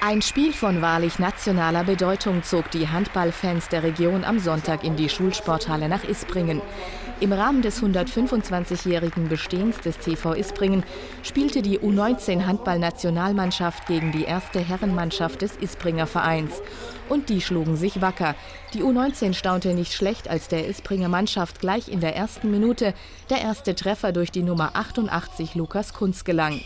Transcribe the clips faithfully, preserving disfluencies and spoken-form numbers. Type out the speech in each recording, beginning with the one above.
Ein Spiel von wahrlich nationaler Bedeutung zog die Handballfans der Region am Sonntag in die Schulsporthalle nach Ispringen. Im Rahmen des hundertfünfundzwanzigjährigen Bestehens des T V Ispringen spielte die U neunzehn Handballnationalmannschaft gegen die erste Herrenmannschaft des Ispringer Vereins. Und die schlugen sich wacker. Die U neunzehn staunte nicht schlecht, als der Ispringer Mannschaft gleich in der ersten Minute der erste Treffer durch die Nummer achtundachtzig Lukas Kunz gelang.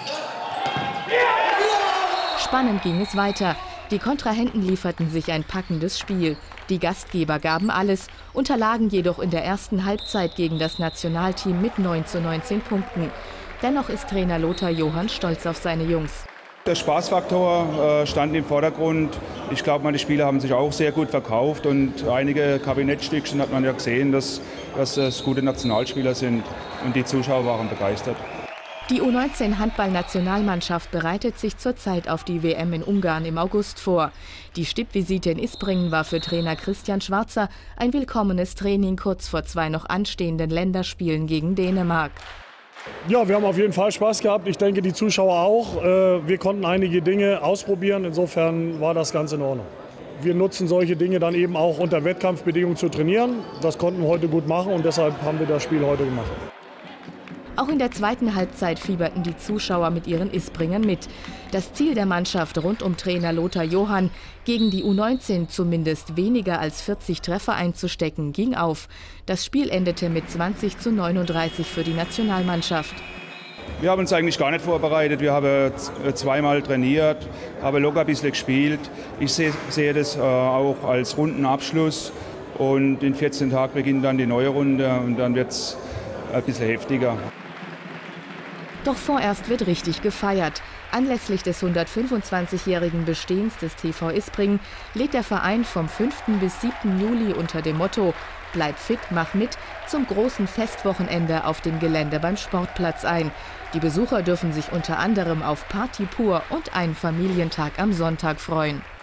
Spannend ging es weiter. Die Kontrahenten lieferten sich ein packendes Spiel. Die Gastgeber gaben alles, unterlagen jedoch in der ersten Halbzeit gegen das Nationalteam mit neun zu neunzehn Punkten. Dennoch ist Trainer Lothar Johann stolz auf seine Jungs. Der Spaßfaktor äh, stand im Vordergrund. Ich glaube, meine Spieler haben sich auch sehr gut verkauft und einige Kabinettstückchen hat man ja gesehen, dass, dass es gute Nationalspieler sind und die Zuschauer waren begeistert. Die U neunzehn Handballnationalmannschaft bereitet sich zurzeit auf die W M in Ungarn im August vor. Die Stippvisite in Ispringen war für Trainer Christian Schwarzer ein willkommenes Training kurz vor zwei noch anstehenden Länderspielen gegen Dänemark. Ja, wir haben auf jeden Fall Spaß gehabt. Ich denke, die Zuschauer auch. Wir konnten einige Dinge ausprobieren. Insofern war das ganz in Ordnung. Wir nutzen solche Dinge dann eben auch unter Wettkampfbedingungen zu trainieren. Das konnten wir heute gut machen und deshalb haben wir das Spiel heute gemacht. Auch in der zweiten Halbzeit fieberten die Zuschauer mit ihren Ispringern mit. Das Ziel der Mannschaft rund um Trainer Lothar Johann, gegen die U neunzehn zumindest weniger als vierzig Treffer einzustecken, ging auf. Das Spiel endete mit zwanzig zu neununddreißig für die Nationalmannschaft. Wir haben uns eigentlich gar nicht vorbereitet. Wir haben zweimal trainiert, haben locker ein bisschen gespielt. Ich sehe, sehe das auch als Rundenabschluss. Und in vierzehn Tagen beginnt dann die neue Runde und dann wird es ein bisschen heftiger. Doch vorerst wird richtig gefeiert. Anlässlich des hundertfünfundzwanzigjährigen Bestehens des T V Ispringen lädt der Verein vom fünften bis siebten Juli unter dem Motto "Bleib fit, mach mit" zum großen Festwochenende auf dem Gelände beim Sportplatz ein. Die Besucher dürfen sich unter anderem auf Party pur und einen Familientag am Sonntag freuen.